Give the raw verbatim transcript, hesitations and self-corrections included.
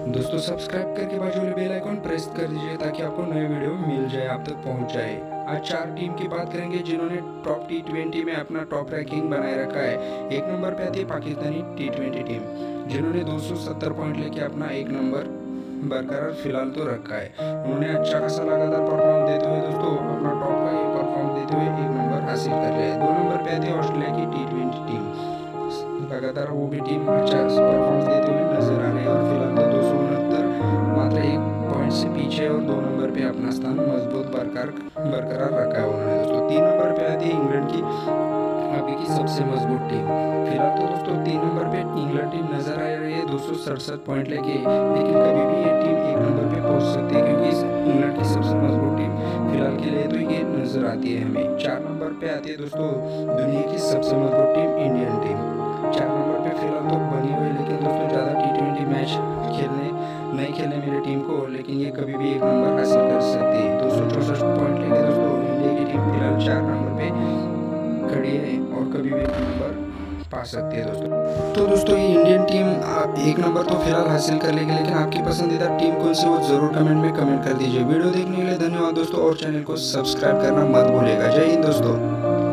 दोस्तों सब्सक्राइब करके बाजू वाले बेल आइकॉन प्रेस कर दीजिए ताकि आपको नए वीडियो मिल जाए, आप तक पहुंच जाए। आज चार टीम की बात करेंगे जिन्होंने टॉप टी ट्वेंटी में अपना टॉप रैंकिंग बनाए रखा है। एक नंबर पे आती है पाकिस्तानी टी ट्वेंटी टीम, जिन्होंने दो सौ सत्तर पॉइंट लेके अपना एक नंबर बरकरार फिलहाल तो रखा है। उन्होंने अच्छा खासा लगातार परफॉर्म देते हुए दोस्तों अपना टॉप का ये परफॉर्म देते हुए एक नंबर हासिल कर लिया है। दो नंबर पे आती है ऑस्ट्रेलिया की टी ट्वेंटी टीम, लगातार वो भी टीम अच्छा परफॉर्मेंस देते हुए नजर आ रहे हैं और फिलहाल तो दो सौ उनहत्तर मात्र एक पॉइंट से पीछे और दो नंबर पे अपना स्थान मजबूत बरकरार बरकरार रखा है उन्होंने दोस्तों। तीन नंबर पे आती है इंग्लैंड की अभी की सबसे मजबूत टीम। फिलहाल तो दोस्तों तीन नंबर पे इंग्लैंड टीम नजर आ रही है दो सौ सड़सठ पॉइंट लेके, लेकिन कभी भी ये टीम एक नंबर पे पहुंच सकती है क्योंकि इस इंग्लैंड की सबसे मजबूत टीम फिलहाल के लिए तो ये नजर आती है हमें। चार नंबर पे आती है दोस्तों दुनिया की सबसे मजबूत टीम इंडियन टीम। चार नंबर पे फिलहाल तो बनी हुई, लेकिन दोस्तों ज़्यादा टी ट्वेंटी मैच खेलने नहीं खेलने मिले टीम को, लेकिन ये कभी भी एक नंबर हासिल कर सकती है। दो सौ चौसठ पॉइंट लेके दोस्तों इंडिया की टीम फिलहाल चार नंबर पे खड़ी है और कभी भी एक नंबर पा सकती है दोस्तों। तो दोस्तों ये इंडियन टीम एक नंबर तो फिलहाल हासिल कर लेगी, लेकिन आपकी पसंदीदा टीम कौन सी वो जरूर कमेंट में कमेंट कर दीजिए। वीडियो देखने के लिए धन्यवाद दोस्तों और चैनल को सब्सक्राइब करना मत भूलिएगा। जय हिंद दोस्तों।